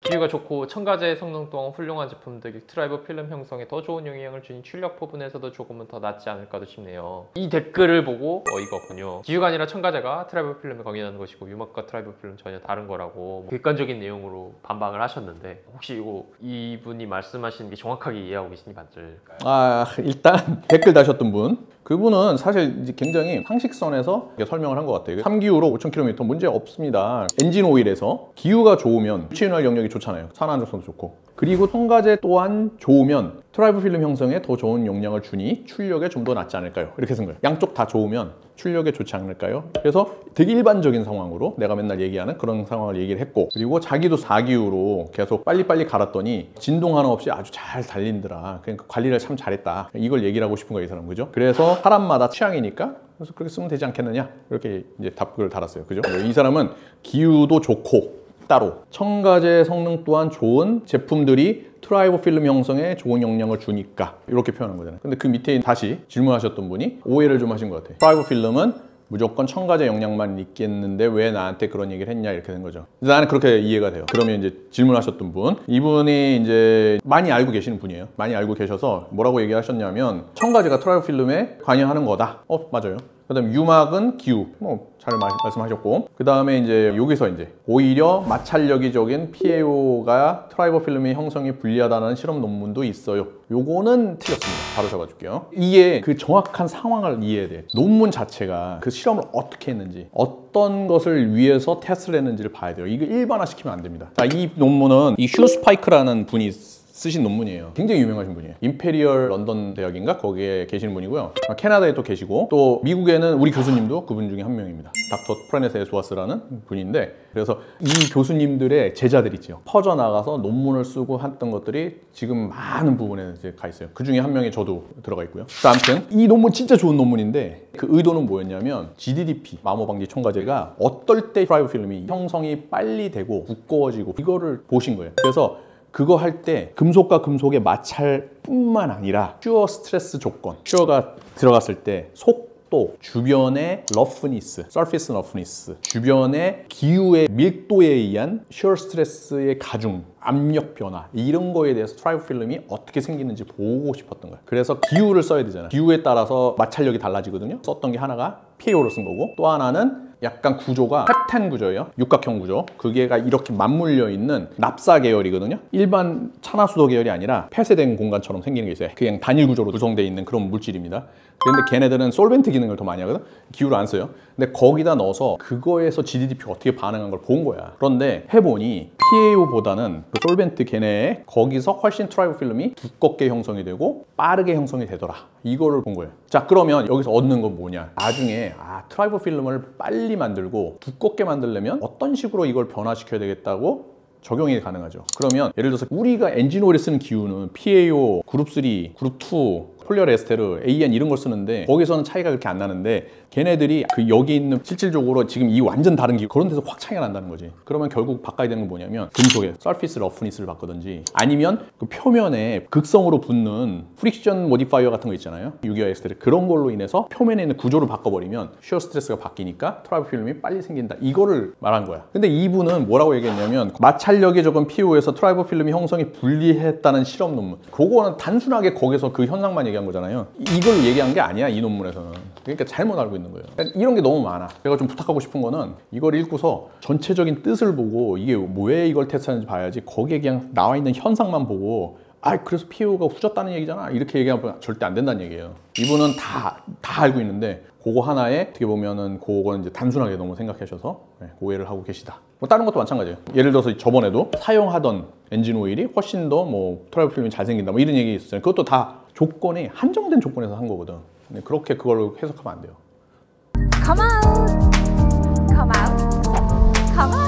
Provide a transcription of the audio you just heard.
기후가 좋고 첨가제 성능 또한 훌륭한 제품들이 트라이버 필름 형성에 더 좋은 영향을 주니 출력 부분에서도 조금은 더 낫지 않을까도 싶네요. 이 댓글을 보고 이거군요. 기후가 아니라 첨가제가 트라이버 필름에 강연하는 것이고 유막과 트라이버 필름 전혀 다른 거라고 객관적인 내용으로 반박을 하셨는데, 혹시 이분이 말씀하시는 게 정확하게 이해하고 계신지 맞을까요? 일단 댓글 다셨던 분, 그분은 사실 이제 굉장히 상식선에서 설명을 한 것 같아요. 3기후로 5,000km 문제 없습니다. 엔진 오일에서 기후가 좋으면 유치윤활 영역이 좋잖아요. 산화 안정성도 좋고, 그리고 첨가제 또한 좋으면 트라이버 필름 형성에 더 좋은 용량을 주니 출력에 좀 더 낫지 않을까요? 이렇게 쓴 거예요. 양쪽 다 좋으면 출력에 좋지 않을까요? 그래서 되게 일반적인 상황으로 내가 맨날 얘기하는 그런 상황을 얘기를 했고, 그리고 자기도 4기후로 계속 빨리빨리 갈았더니 진동 하나 없이 아주 잘 달린더라. 그러니까 관리를 참 잘했다. 이걸 얘기를 하고 싶은 거예요, 이 사람. 그죠? 그래서 사람마다 취향이니까 그래서 그렇게 쓰면 되지 않겠느냐? 이렇게 이제 답글을 달았어요. 그죠? 이 사람은 기후도 좋고 따로 첨가제 성능 또한 좋은 제품들이 트라이버 필름 형성에 좋은 영향을 주니까 이렇게 표현한 거잖아요. 근데 그 밑에 다시 질문하셨던 분이 오해를 좀 하신 것 같아요. 트라이버 필름은 무조건 첨가제 영향만 있겠는데 왜 나한테 그런 얘기를 했냐, 이렇게 된 거죠. 나는 그렇게 이해가 돼요. 그러면 이제 질문하셨던 분, 이분이 이제 많이 알고 계시는 분이에요. 많이 알고 계셔서 뭐라고 얘기하셨냐면 첨가제가 트라이버 필름에 관여하는 거다. 맞아요. 그 다음에 유막은 기후, 잘 말씀하셨고, 그 다음에 이제 여기서 이제 오히려 마찰력이적인 PAO가 트라이버 필름의 형성이 불리하다는 실험 논문도 있어요. 요거는 틀렸습니다. 바로 잡아줄게요. 이게 그 정확한 상황을 이해해야 돼. 논문 자체가 그 실험을 어떻게 했는지, 어떤 것을 위해서 테스트를 했는지를 봐야 돼요. 이거 일반화시키면 안 됩니다. 자, 이 논문은 이 휴 스파이크라는 분이 쓰신 논문이에요. 굉장히 유명하신 분이에요. 임페리얼 런던 대학인가? 거기에 계시는 분이고요. 캐나다에 또 계시고, 또 미국에는 우리 교수님도 그분 중에 한 명입니다. 닥터 프레네스 에스와스라는 분인데, 그래서 이 교수님들의 제자들 있죠. 퍼져나가서 논문을 쓰고 했던 것들이 지금 많은 부분에 이제 가 있어요. 그 중에 한 명이 저도 들어가 있고요. 아무튼 이 논문 진짜 좋은 논문인데, 그 의도는 뭐였냐면 GDDP, 마모방지 첨가제가 어떨 때 트라이버 필름이 형성이 빨리 되고 두꺼워지고 이거를 보신 거예요. 그래서 그거 할 때 금속과 금속의 마찰뿐만 아니라 퓨어 스트레스 조건, 퓨어가 들어갔을 때 속도, 주변의 러프니스, 서피스 러프니스, 주변의 기후의 밀도에 의한 퓨어 스트레스의 가중, 압력 변화, 이런 거에 대해서 트라이버 필름이 어떻게 생기는지 보고 싶었던 거예요. 그래서 기후를 써야 되잖아요. 기후에 따라서 마찰력이 달라지거든요. 썼던 게 하나가 PAO로 쓴 거고, 또 하나는 약간 구조가 펩텐 구조예요. 육각형 구조. 그게가 이렇게 맞물려 있는 납사 계열이거든요. 일반 찬화수소 계열이 아니라 폐쇄된 공간처럼 생기는 게 있어요. 그냥 단일 구조로 구성되어 있는 그런 물질입니다. 그런데 걔네들은 솔벤트 기능을 더 많이 하거든. 기후를 안 써요. 근데 거기다 넣어서 그거에서 GDDP가 어떻게 반응한 걸 본 거야. 그런데 해보니 PAO보다는 그 솔벤트 걔네 거기서 훨씬 트라이버 필름이 두껍게 형성이 되고 빠르게 형성이 되더라. 이거를 본 거예요. 자, 그러면 여기서 얻는 건 뭐냐? 나중에 트라이버 필름을 빨리 만들고 두껍게 만들려면 어떤 식으로 이걸 변화시켜야 되겠다고 적용이 가능하죠. 그러면 예를 들어서 우리가 엔진 오일에 쓰는 기후는 PAO, 그룹 3, 그룹 2, 폴리어에스테르, AN 이런 걸 쓰는데 거기서는 차이가 그렇게 안 나는데, 걔네들이 그 여기 있는 실질적으로 지금 이 완전 다른 기후 그런 데서 확 차이가 난다는 거지. 그러면 결국 바꿔야 되는 건 뭐냐면 금속의 서피스 러프니스를 바꾸든지, 아니면 그 표면에 극성으로 붙는 프릭션 모디파이어 같은 거 있잖아요. 유기화 에스테르, 그런 걸로 인해서 표면에 있는 구조를 바꿔버리면 슈어 스트레스가 바뀌니까 트라이버 필름이 빨리 생긴다. 이거를 말한 거야. 근데 이분은 뭐라고 얘기했냐면 마찰력이 적은 PO에서 트라이버 필름이 형성이 불리했다는 실험 논문. 그거는 단순하게 거기서 그 현상만 얘기한 거잖아요. 이걸 얘기한 게 아니야, 이 논문에서는. 그러니까 잘못 알고 있는 거예요. 이런 게 너무 많아. 제가 좀 부탁하고 싶은 거는 이걸 읽고서 전체적인 뜻을 보고 이게 왜 이걸 테스트하는지 봐야지, 거기에 그냥 나와 있는 현상만 보고 그래서 PO가 후졌다는 얘기잖아, 이렇게 얘기하면 절대 안 된다는 얘기예요. 이분은 다 알고 있는데 그거 하나에 어떻게 보면은 그거는 이제 단순하게 너무 생각하셔서 오해를 하고 계시다. 다른 것도 마찬가지예요. 예를 들어서 저번에도 사용하던 엔진 오일이 훨씬 더 트라이버 필름이 잘 생긴다, 이런 얘기 있었잖아요. 그것도 다 조건이 한정된 조건에서 한 거거든. 그렇게 그걸 해석하면 안 돼요. Come on, come out, come on.